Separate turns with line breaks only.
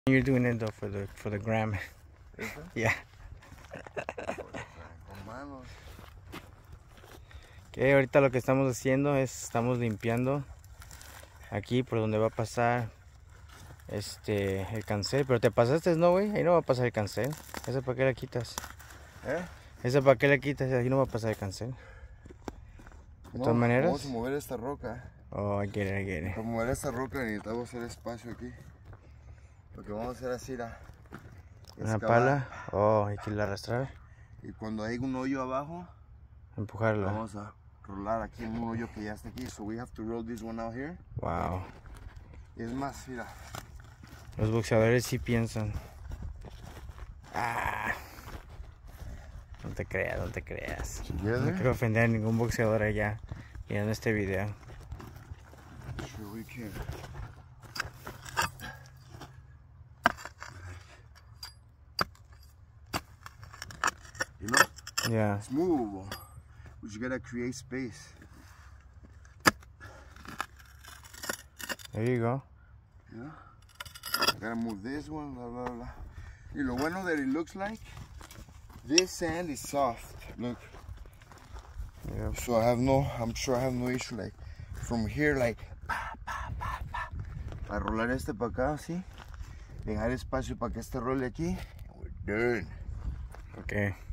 You're doing it though for the gram.
¿Esta?
Yeah.
Con manos.
Que ahorita lo que estamos haciendo es estamos limpiando aquí por donde va a pasar el cancel, pero te pasaste, ¿no, güey? Ahí no va a pasar el cancel. ¿Esa para qué la quitas? ¿Esa para qué la quitas? Ahí no va a pasar el cancel. De todas maneras.
Vamos a mover esta roca.
Oh, I get it.
Para mover esta roca necesitamos hacer espacio aquí. Lo que vamos a hacer así
una pala. Oh, hay que irla a arrastrar.
Y cuando hay un hoyo abajo,
empujarla.
Vamos a rolar aquí en un hoyo que ya está aquí. So we have to roll this one out here.
Wow.
Es más, mira.
Los boxeadores sí piensan. Ah. No te creas. No quiero ofender a ningún boxeador allá mirando este video.
Sure we can. You know?
Yeah.
It's movable. We just gotta create space.
There you go.
Yeah. I gotta move this one, blah, blah, blah. Y lo bueno that it looks like, this sand is soft. Look.
Yep.
So I'm sure I have no issue like from here like para rolar este para acá, ¿sí? Dejar espacio para que este role aquí. And we're done.
Okay.